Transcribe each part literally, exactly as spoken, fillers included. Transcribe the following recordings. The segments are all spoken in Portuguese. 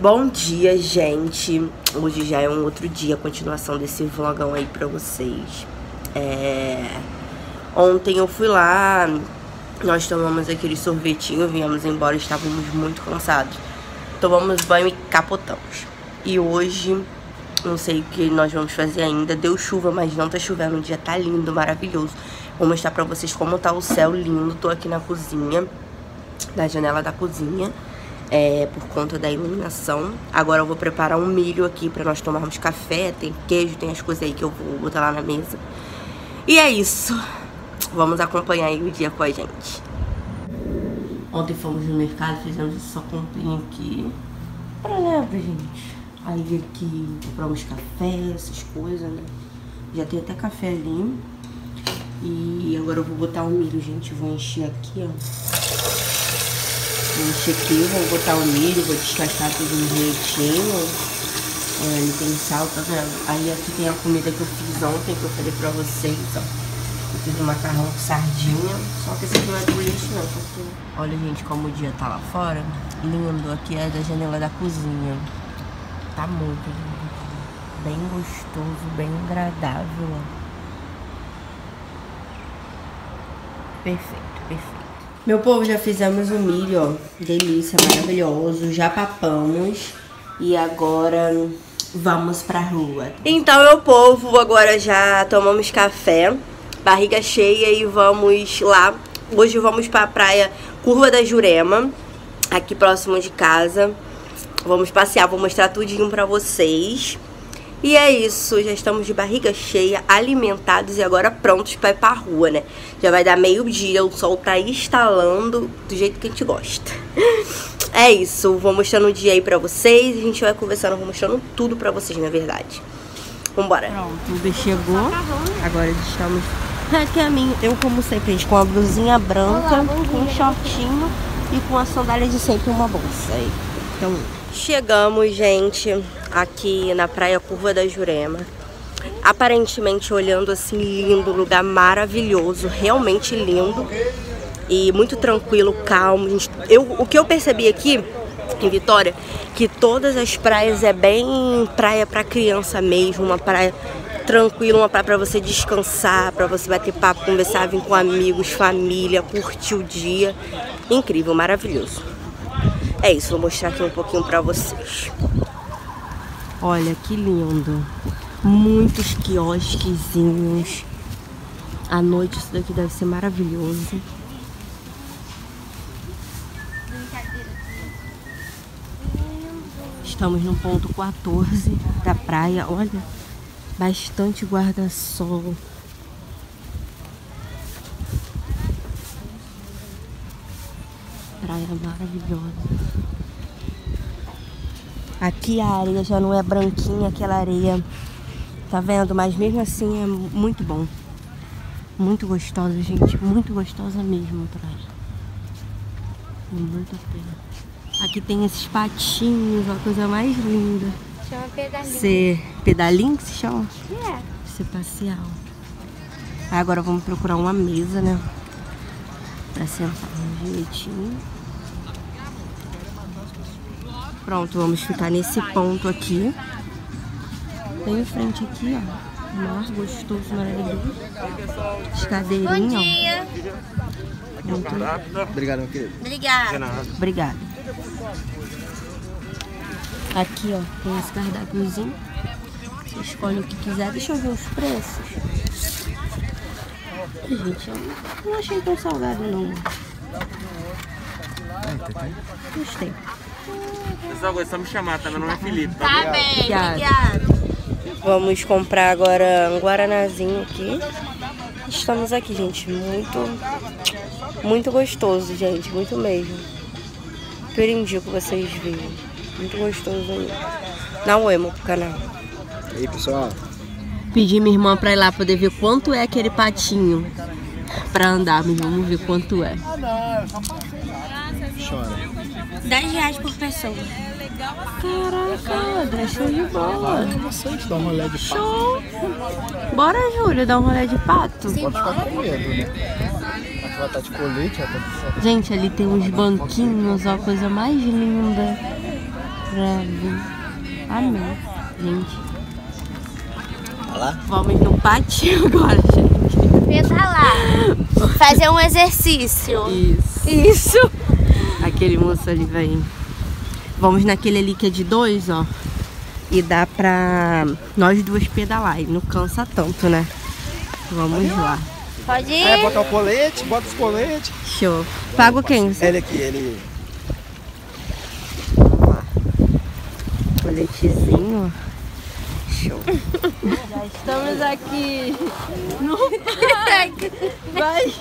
Bom dia, gente. Hoje já é um outro dia, continuação desse vlogão aí pra vocês. É... Ontem eu fui lá, nós tomamos aquele sorvetinho, viemos embora, estávamos muito cansados. Tomamos banho e capotamos. E hoje, não sei o que nós vamos fazer ainda. Deu chuva, mas não tá chovendo, o dia tá lindo, maravilhoso. Vou mostrar pra vocês como tá o céu lindo. Tô aqui na cozinha, na janela da cozinha. É, por conta da iluminação. Agora eu vou preparar um milho aqui pra nós tomarmos café. Tem queijo, tem as coisas aí que eu vou botar lá na mesa. E é isso. Vamos acompanhar aí o dia com a gente. Ontem fomos no mercado, fizemos essa comprinha aqui pra levar, gente. Aí aqui compramos café, essas coisas, né? Já tem até café ali. E agora eu vou botar o milho, gente. Vou encher aqui, ó. Vou encher aqui, vou botar o milho, vou descascar tudo direitinho. É, ele tem sal, tá vendo? Aí aqui tem a comida que eu fiz ontem, que eu falei pra vocês, ó. Eu fiz um macarrão com sardinha, só que esse aqui não é do lixo não, porque... Olha, gente, como o dia tá lá fora. Lindo, aqui é da janela da cozinha. Tá muito lindo. Bem gostoso, bem agradável, ó. Perfeito, perfeito. Meu povo, já fizemos o milho, ó, delícia, maravilhoso, já papamos e agora vamos pra rua. Então, meu povo, agora já tomamos café, barriga cheia e vamos lá. Hoje vamos pra praia Curva da Jurema, aqui próximo de casa. Vamos passear, vou mostrar tudinho pra vocês. E é isso, já estamos de barriga cheia, alimentados e agora prontos pra ir pra rua, né? Já vai dar meio-dia, o sol tá estalando do jeito que a gente gosta. É isso, vou mostrando o dia aí pra vocês, a gente vai conversando, vou mostrando tudo pra vocês, na verdade. Vambora. Pronto, o Uber chegou, agora estamos a caminho. Eu, como sempre, gente, com a blusinha branca, olá, com um shortinho e com a sandália de sempre uma bolsa aí. Então, chegamos, gente, aqui na praia Curva da Jurema. Aparentemente, olhando assim, lindo, lugar maravilhoso, realmente lindo. E muito tranquilo, calmo. Eu, o que eu percebi aqui em Vitória, que todas as praias é bem praia pra criança mesmo, uma praia tranquila, uma praia pra você descansar, pra você bater papo, conversar, vir com amigos, família, curtir o dia. Incrível, maravilhoso. É isso, vou mostrar aqui um pouquinho pra vocês. Olha que lindo. Muitos quiosquezinhos. À noite isso daqui deve ser maravilhoso. Estamos no ponto quatorze da praia. Olha, bastante guarda-sol. Praia maravilhosa. Aqui a areia já não é branquinha, aquela areia, tá vendo? Mas mesmo assim é muito bom. Muito gostosa, gente. Muito gostosa mesmo a praia. Muito a pena. Aqui tem esses patinhos, a coisa mais linda. Chama pedalinho. Ser pedalinho que se chama? É. Ser passear. Agora vamos procurar uma mesa, né? Pra sentar direitinho. Pronto, vamos ficar nesse ponto aqui. Bem em frente aqui, ó. Mar gostoso, maravilhoso. Escadeirinha, bom dia. Ó. Muito... Obrigado, meu querido. Obrigada. Obrigada. Aqui, ó, tem esse cardápiozinho. Você escolhe o que quiser. Deixa eu ver os preços. Gente, eu não achei tão salgado, não. Gostei. Pessoal, é só me chamar, tá? Meu nome é Felipe. Tá, tá bem, obrigada. Vamos comprar agora um guaranazinho aqui. Estamos aqui, gente. Muito, muito gostoso, gente. Muito mesmo. Super indico vocês virem. Muito gostoso. Não emo pro canal. E aí, pessoal? Pedi minha irmã pra ir lá poder ver quanto é aquele patinho pra andar, mas vamos ver quanto é. Chora. dez reais por pessoa. Caraca, show de bola. Vocês dão um rolê de pato. Show. Bora, Júlia, dar um rolê de pato? Pode ficar com medo, né? Mas vai estar de colete, vai estar de... Gente, ali tem uns banquinhos, ó, a coisa mais linda. pra vir. Amém, gente. Olha lá. Vamos no pátio agora, gente. Pensa lá. Fazer um exercício. Isso. Isso. Aquele moço ali vai. Vamos naquele ali que é de dois, ó. E dá pra nós duas pedalar. E não cansa tanto, né? Vamos lá. Pode ir. É, botar o colete, bota os coletes. Show. Pago quem? Ele aqui, ele. Vamos lá. Coletezinho, ó. Show. Já estamos aqui no parque. Vai.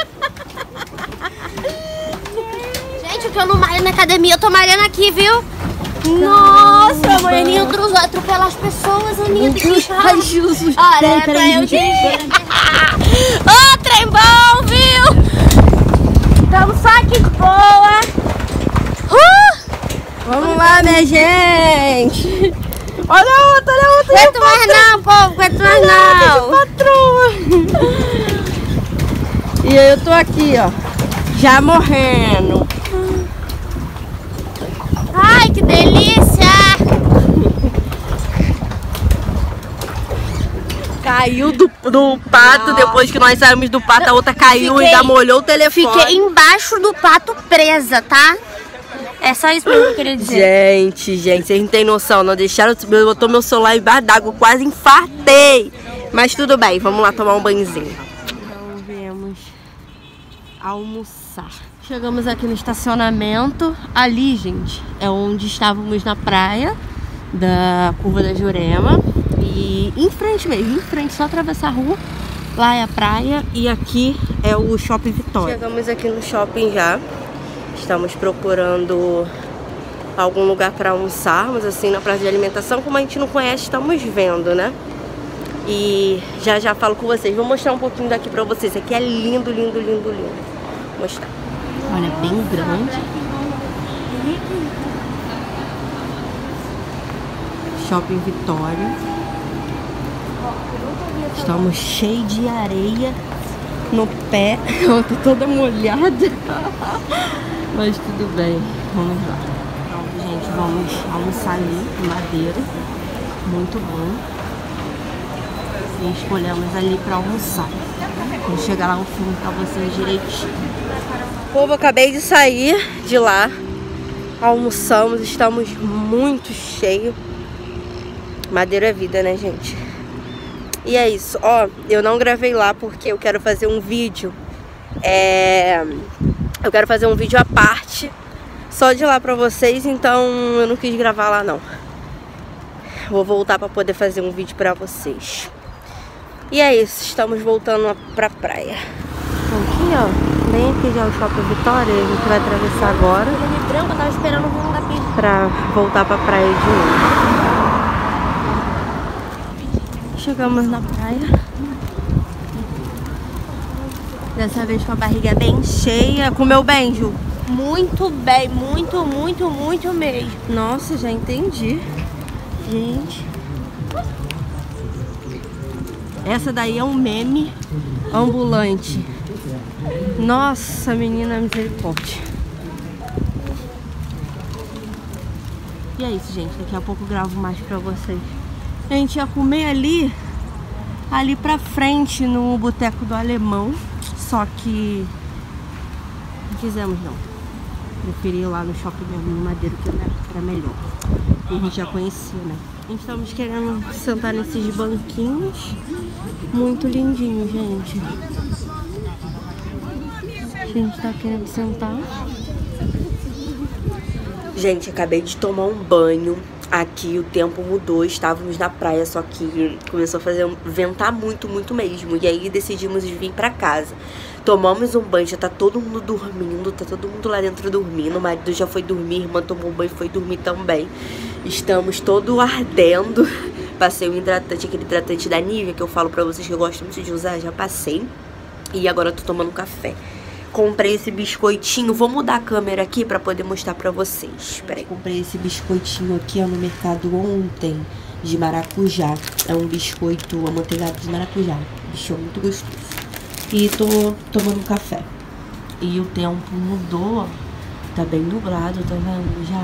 Gente, o que eu não malho na academia, eu tô malhando aqui, viu? Nossa, a Aninha atropela as pessoas, Aninha. Ai, Jesus. Olha, é pra eu dirigir. Ô, trem bom, viu? Estamos só aqui de boa. Uh! Vamos lá, minha gente. Olha a outra, olha a outra. Aguento mais não, povo, aguento mais não. Patroa. E eu tô aqui, ó, já morrendo. Ai, que delícia! Caiu do, do pato, depois que nós saímos do pato, a outra caiu Fiquei- e ainda molhou o telefone. Fiquei embaixo do pato presa, tá? É só isso mesmo que eu queria dizer. Gente, gente, vocês não tem noção, não deixaram, eu botou meu celular embaixo d'água, quase infartei. Mas tudo bem, vamos lá tomar um banhozinho. Então viemos almoçar. Chegamos aqui no estacionamento. Ali, gente, é onde estávamos na praia da Curva da Jurema. E em frente mesmo, em frente, só atravessar a rua. Lá é a praia e aqui é o Shopping Vitória. Chegamos aqui no shopping já. Estamos procurando algum lugar para almoçarmos, assim, na praça de alimentação. Como a gente não conhece, estamos vendo, né? E já já falo com vocês. Vou mostrar um pouquinho daqui pra vocês. Aqui é lindo, lindo, lindo, lindo. Vou mostrar. Olha, bem grande. Shopping Vitória. Estamos cheios de areia no pé. Eu tô toda molhada. Mas tudo bem. Vamos lá. Pronto, gente. Vamos almoçar ali em Madeira. Muito bom. E escolhemos ali pra almoçar. Vou chegar lá no filme pra vocês direitinho. Povo, acabei de sair de lá. Almoçamos, estamos muito cheios. Madeira é vida, né, gente? E é isso. Ó, eu não gravei lá porque eu quero fazer um vídeo. É... Eu quero fazer um vídeo à parte só de lá pra vocês, então eu não quis gravar lá, não. Vou voltar pra poder fazer um vídeo pra vocês. E é isso, estamos voltando pra praia. Aqui, ó, bem aqui já é o Shopping Vitória, a gente vai atravessar agora. Eu tava esperando o rumo da pista. Pra voltar pra praia de novo. Chegamos na praia. Dessa vez com a barriga bem cheia. Comeu bem, Ju? Muito bem, muito, muito, muito mesmo. Nossa, já entendi. Gente. Essa daí é um meme ambulante. Nossa, menina, misericórdia. E é isso, gente. Daqui a pouco eu gravo mais pra vocês. A gente ia comer ali, ali pra frente, no Boteco do Alemão. Só que não quisemos, não. Preferi ir lá no shopping mesmo, no Madeira, que era melhor. E a gente já conhecia, né? A gente estamos querendo sentar nesses banquinhos. Muito lindinho, gente. A gente tá querendo sentar. Gente, acabei de tomar um banho. Aqui o tempo mudou, estávamos na praia, só que começou a fazer ventar muito, muito mesmo. E aí decidimos vir pra casa. Tomamos um banho, já tá todo mundo dormindo, tá todo mundo lá dentro dormindo. O marido já foi dormir, a irmã tomou banho e foi dormir também. Estamos todo ardendo. Passei o hidratante, aquele hidratante da Nivea que eu falo pra vocês que eu gosto muito de usar, já passei. E agora eu tô tomando café. Comprei esse biscoitinho, vou mudar a câmera aqui pra poder mostrar pra vocês. Espera aí. Comprei esse biscoitinho aqui, ó, no mercado ontem, de maracujá. É um biscoito amanteigado de maracujá. Bicho, muito gostoso. E tô tomando café. E o tempo mudou, ó. Tá bem nublado, tá vendo? Já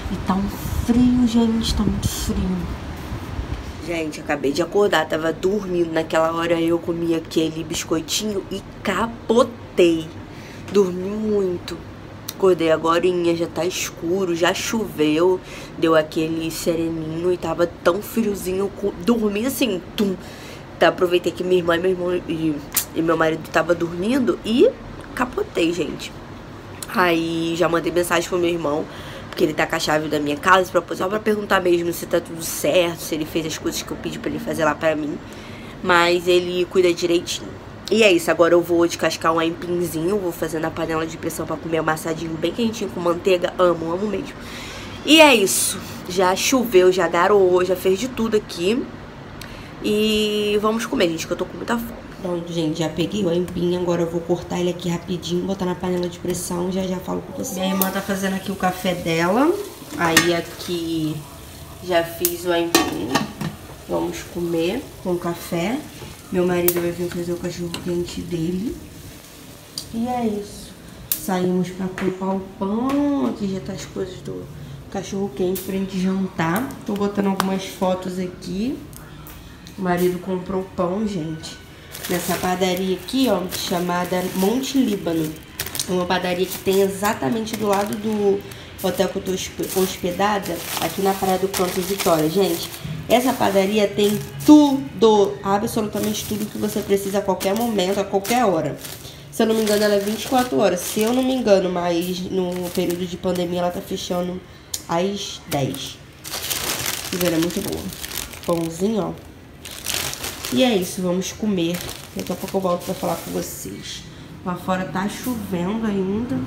E tá um frio, gente, tá muito frio. Gente, acabei de acordar, tava dormindo. Naquela hora eu comi aquele biscoitinho e capotei. Dormi muito. Acordei agorinha, já tá escuro, já choveu. Deu aquele sereninho e tava tão friozinho. Dormi assim, tum. Então, aproveitei que minha irmã e meu irmão e, e meu marido tava dormindo e capotei, gente. Aí já mandei mensagem pro meu irmão, porque ele tá com a chave da minha casa, pra, só pra perguntar mesmo se tá tudo certo, se ele fez as coisas que eu pedi pra ele fazer lá pra mim. Mas ele cuida direitinho. E é isso, agora eu vou descascar um aipimzinho, vou fazer na panela de pressão pra comer amassadinho bem quentinho com manteiga. Amo, amo mesmo. E é isso, já choveu, já garoou, já fez de tudo aqui. E vamos comer, gente, que eu tô com muita fome. Pronto, gente, já peguei o aipim, agora eu vou cortar ele aqui rapidinho, botar na panela de pressão, já já falo com vocês. Minha irmã tá fazendo aqui o café dela, aí aqui já fiz o aipim, vamos comer com café. Meu marido vai vir fazer o cachorro quente dele. E é isso. Saímos pra comprar o pão, aqui já tá as coisas do cachorro quente pra gente jantar. Tô botando algumas fotos aqui. O marido comprou pão, gente, nessa padaria aqui, ó, chamada Monte Líbano. É uma padaria que tem exatamente do lado do hotel que eu tô hospedada, aqui na Praia do Canto Vitória. Gente, essa padaria tem tudo, absolutamente tudo que você precisa a qualquer momento, a qualquer hora. Se eu não me engano, ela é vinte e quatro horas. Se eu não me engano, mas no período de pandemia ela tá fechando às dez. Ela é muito boa. Pãozinho, ó. E é isso, vamos comer. Daqui a pouco eu volto pra falar com vocês. Lá fora tá chovendo ainda.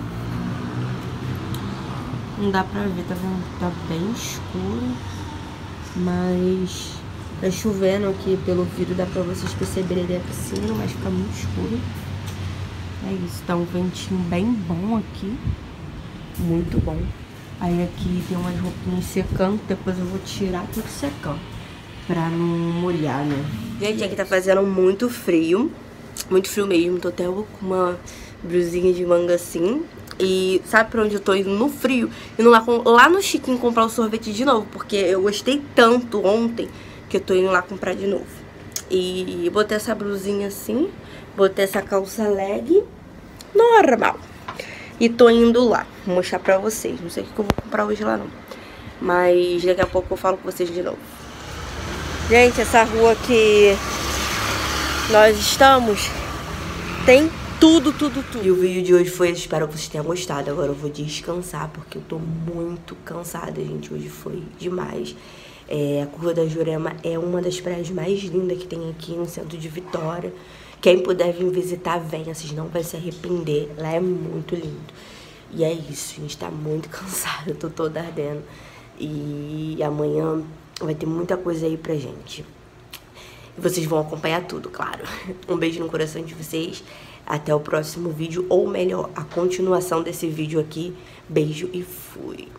Não dá pra ver, tá vendo? Tá bem escuro. Mas tá chovendo aqui pelo vidro, dá pra vocês perceberem ali a piscina, mas fica muito escuro. É isso, tá um ventinho bem bom aqui. Muito bom. Aí aqui tem umas roupinhas secando, depois eu vou tirar tudo secando, pra não molhar, né? Gente, aqui tá fazendo muito frio. Muito frio mesmo. Tô até com uma blusinha de manga assim. E sabe pra onde eu tô indo no frio? Indo lá, lá no Chiquinho comprar o sorvete de novo. Porque eu gostei tanto ontem que eu tô indo lá comprar de novo. E botei essa blusinha assim. Botei essa calça leg normal. E tô indo lá. Vou mostrar pra vocês. Não sei o que eu vou comprar hoje lá não. Mas daqui a pouco eu falo com vocês de novo. Gente, essa rua que nós estamos tem tudo, tudo, tudo. E o vídeo de hoje foi esse, espero que vocês tenham gostado. Agora eu vou descansar, porque eu tô muito cansada, gente. Hoje foi demais. É, a Curva da Jurema é uma das praias mais lindas que tem aqui no centro de Vitória. Quem puder vir visitar, venha, vocês não vão se arrepender. Lá é muito lindo. E é isso, a gente tá muito cansada, eu tô toda ardendo. E amanhã vai ter muita coisa aí pra gente. E vocês vão acompanhar tudo, claro. Um beijo no coração de vocês. Até o próximo vídeo, ou melhor, a continuação desse vídeo aqui. Beijo e fui.